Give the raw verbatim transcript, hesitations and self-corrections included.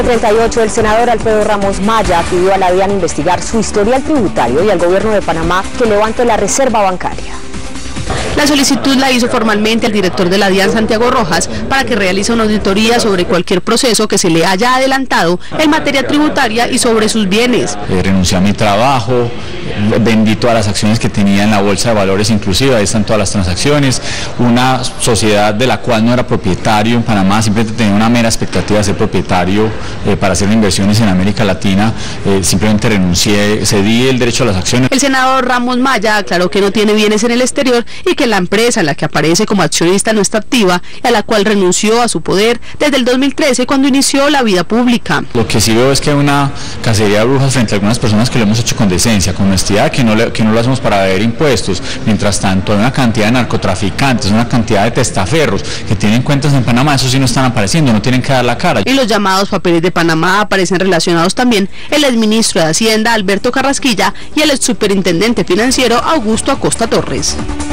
treinta y ocho, el senador Alfredo Ramos Maya pidió a la DIAN investigar su historial tributario y al gobierno de Panamá que levante la reserva bancaria. La solicitud la hizo formalmente el director de la DIAN, Santiago Rojas, para que realice una auditoría sobre cualquier proceso que se le haya adelantado en materia tributaria y sobre sus bienes. Eh, renuncié a mi trabajo, vendí todas las acciones que tenía en la bolsa de valores inclusive, ahí están todas las transacciones, una sociedad de la cual no era propietario en Panamá, simplemente tenía una mera expectativa de ser propietario eh, para hacer inversiones en América Latina, eh, simplemente renuncié, cedí el derecho a las acciones. El senador Ramos Maya aclaró que no tiene bienes en el exterior y que la empresa en la que aparece como accionista no está activa y a la cual renunció a su poder desde el dos mil trece cuando inició la vida pública. Lo que sí veo es que hay una cacería de brujas frente a algunas personas que lo hemos hecho con decencia, con honestidad, que no, le, que no lo hacemos para deber impuestos. Mientras tanto hay una cantidad de narcotraficantes, una cantidad de testaferros que tienen cuentas en Panamá, esos sí no están apareciendo, no tienen que dar la cara. En los llamados papeles de Panamá aparecen relacionados también el exministro de Hacienda Alberto Carrasquilla y el ex superintendente financiero Augusto Acosta Torres.